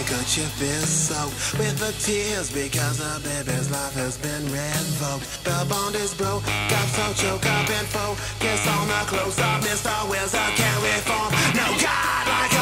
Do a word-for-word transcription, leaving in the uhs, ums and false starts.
could you feel soaked with the tears because the baby's life has been revoked? The bond is broke, got so choke up and focus on the close up. Mister Wills, I can't reform. No God like